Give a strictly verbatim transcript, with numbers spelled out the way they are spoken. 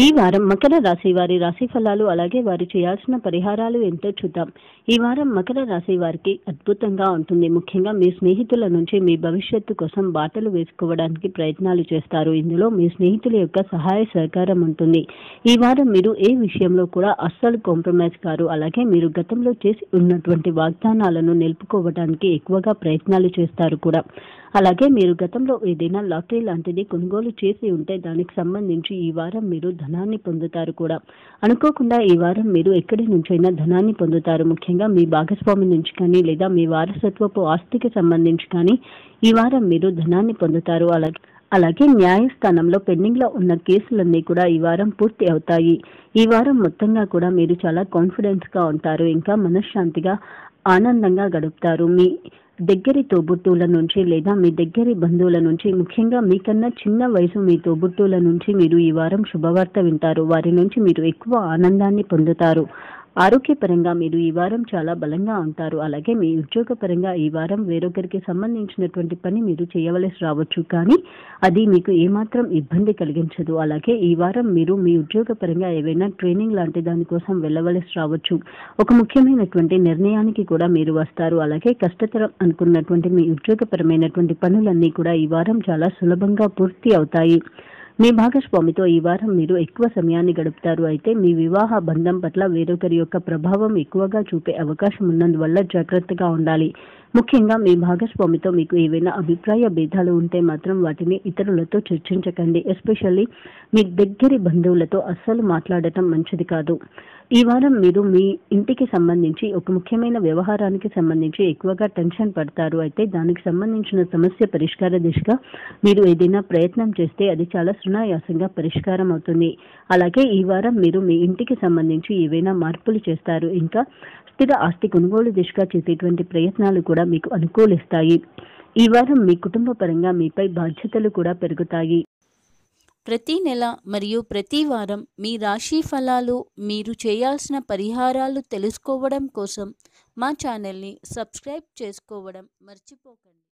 ఈ వారం మకర రాశి వారి రాశి ఫలాలు అలాగే వారు చేయాల్సిన పరిహారాలు ఏంటో చూద్దాం. ఈ వారం మకర రాశి వారికి అద్భుతంగా ఉంటుంది. ముఖ్యంగా మీ స్నేహితుల నుంచి మీ భవిష్యత్తు కోసం బాటలు వేసుకోవడానికి ప్రయత్నాలు చేస్తారు. ఇందులో మీ స్నేహితుల యొక్క సహాయ సహకారం ఉంటుంది. ఈ వారం మీరు ఏ విషయంలో కూడా అస్సలు కాంప్రమైజ్ కారు. అలాగే మీరు గతంలో చేసి ఉన్నటువంటి వాగ్దానాలను నిలుపుకోవడానికి ఎక్కువగా ప్రయత్నాలు చేస్తారు కూడా. అలాగే మీరు గతంలో ఏదైనా లాటరీ లాంటిది కొనుగోలు చేసి ఉంటే దానికి సంబంధించి ఈ వారం మీరు ధనాన్ని పొందుతారు కూడా. అనుకోకుండా ఈ వారం మీరు ఎక్కడి నుంచైనా ధనాన్ని పొందుతారు. ముఖ్యంగా మీ భాగస్వామి నుంచి కానీ లేదా మీ వారసత్వపు ఆస్తికి సంబంధించి కానీ ఈ వారం మీరు ధనాన్ని పొందుతారు. అలాగే అలాగే న్యాయస్థానంలో పెండింగ్ లో ఉన్న కేసులన్నీ కూడా ఈ వారం పూర్తి అవుతాయి. ఈ వారం మొత్తంగా కూడా మీరు చాలా కాన్ఫిడెన్స్ గా ఉంటారు. ఇంకా మనశ్శాంతిగా ఆనందంగా గడుపుతారు. మీ దగ్గరి తోబుట్టువుల నుంచి లేదా మీ దగ్గరి బంధువుల నుంచి, ముఖ్యంగా మీకన్నా చిన్న వయసు మీ తోబుట్టువుల నుంచి మీరు ఈ వారం శుభవార్త వింటారు. వారి నుంచి మీరు ఎక్కువ ఆనందాన్ని పొందుతారు. ఆరోగ్యపరంగా మీరు ఈ వారం చాలా బలంగా ఉంటారు. అలాగే మీ ఉద్యోగపరంగా ఈ వారం వేరొకరికి సంబంధించినటువంటి పని మీరు చేయవలసి రావచ్చు, కానీ అది మీకు ఏమాత్రం ఇబ్బంది కలిగించదు. అలాగే ఈ వారం మీరు మీ ఉద్యోగపరంగా ఏవైనా ట్రైనింగ్ లాంటి దానికోసం వెళ్ళవలసి రావచ్చు. ఒక ముఖ్యమైనటువంటి నిర్ణయానికి కూడా మీరు వస్తారు. అలాగే కష్టతరం అనుకున్నటువంటి మీ ఉద్యోగపరమైనటువంటి పనులన్నీ కూడా ఈ వారం చాలా సులభంగా పూర్తి అవుతాయి. మీ భాగస్వామితో ఈ వారం మీరు ఎక్కువ సమయాన్ని గడుపుతారు. అయితే మీ వివాహ బంధం పట్ల వేరొకరి యొక్క ప్రభావం ఎక్కువగా చూపే అవకాశం ఉన్నందువల్ల జాగ్రత్తగా ఉండాలి. ముఖ్యంగా మీ భాగస్వామితో మీకు ఏవైనా అభిప్రాయ భేదాలు ఉంటే మాత్రం వాటిని ఇతరులతో చర్చించకండి. ఎస్పెషల్లీ మీ దగ్గరి బంధువులతో అస్సలు మాట్లాడటం మంచిది కాదు. ఈ వారం మీరు మీ ఇంటికి సంబంధించి ఒక ముఖ్యమైన వ్యవహారానికి సంబంధించి ఎక్కువగా టెన్షన్ పడతారు. అయితే దానికి సంబంధించిన సమస్య పరిష్కార దిశగా మీరు ఏదైనా ప్రయత్నం చేస్తే అది చాలా సునాయాసంగా పరిష్కారం అవుతుంది. అలాగే ఈ వారం మీరు మీ ఇంటికి సంబంధించి ఏవైనా మార్పులు చేస్తారు. ఇంకా స్థిర ఆస్తి కొనుగోలు దిశగా చేసేటువంటి ప్రయత్నాలు కూడా మీకు అనుకూలిస్తాయి. ఈ వారం మీ కుటుంబ పరంగా మీపై బాధ్యతలు కూడా పెరుగుతాయి. ప్రతి నెల మరియు ప్రతి వారం మీ రాశి ఫలాలు, మీరు చేయాల్సిన పరిహారాలు తెలుసుకోవడం కోసం మా ఛానల్ని సబ్స్క్రైబ్ చేసుకోవడం మర్చిపోకండి.